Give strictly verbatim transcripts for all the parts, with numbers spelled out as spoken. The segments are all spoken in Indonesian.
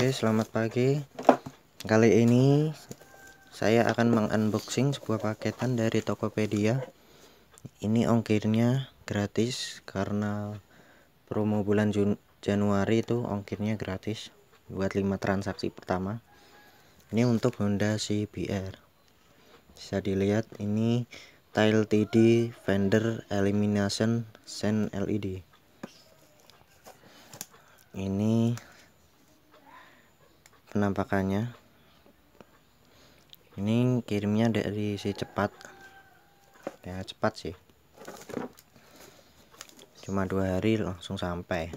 Oke, selamat pagi. Kali ini saya akan mengunboxing sebuah paketan dari Tokopedia. Ini ongkirnya gratis karena promo bulan Jun Januari itu ongkirnya gratis buat lima transaksi pertama. Ini untuk Honda C B R. Bisa dilihat ini Tile T D Fender Elimination Sen L E D. Ini penampakannya. Ini kirimnya dari si cepat ya, cepat sih, cuma dua hari langsung sampai.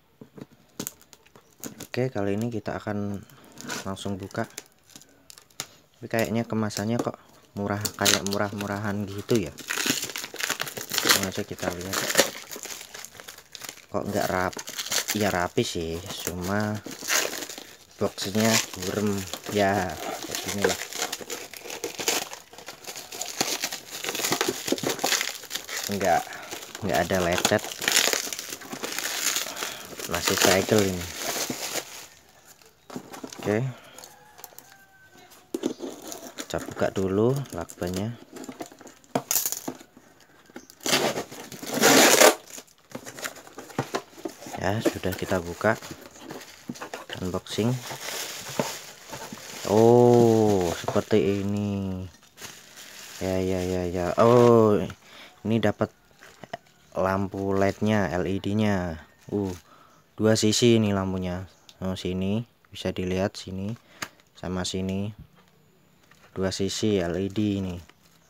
Oke, kali ini kita akan langsung buka. Tapi kayaknya kemasannya kok murah, kayak murah-murahan gitu ya. Langsung kita lihat. Kok nggak rap ya, rapi sih, cuma boxnya burem ya, kayak gini lah. Enggak enggak ada lecet, masih cycle ini. Oke, kita buka dulu lakbannya. Ya, sudah kita buka, unboxing. Oh, seperti ini ya ya ya ya. Oh, ini dapat lampu L E D-nya, L E D-nya. Uh, dua sisi ini lampunya. Oh, sini bisa dilihat, sini sama sini. Dua sisi L E D ini.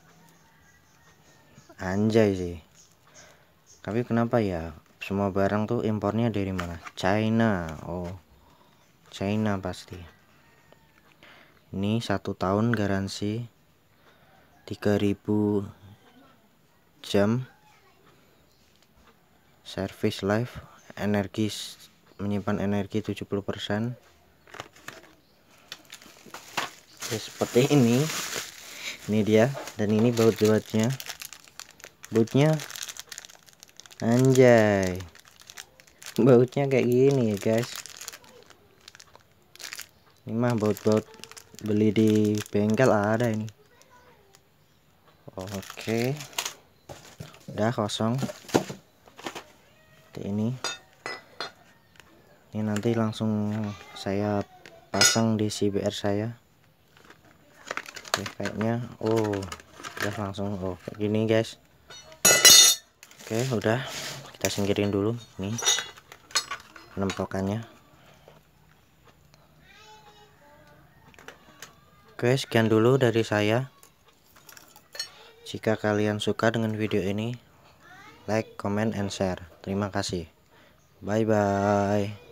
Anjay sih. Tapi kenapa ya semua barang tuh impornya dari mana? China. Oh, China pasti. Ini satu tahun garansi, tiga ribu jam service life, energi menyimpan energi tujuh puluh persen. Ya, seperti ini. Ini dia, dan ini baut-bautnya. Bautnya anjay. Bautnya kayak gini ya, guys. Ini mah baut-baut beli di bengkel ada ini. Oke, udah kosong. Seperti ini. Ini nanti langsung saya pasang di C B R saya. Oke, kayaknya oh udah langsung oh kayak gini, guys. Oke, udah kita singkirin dulu nih penempokannya. Oke, sekian dulu dari saya. Jika kalian suka dengan video ini, like, comment, and share. Terima kasih. Bye bye.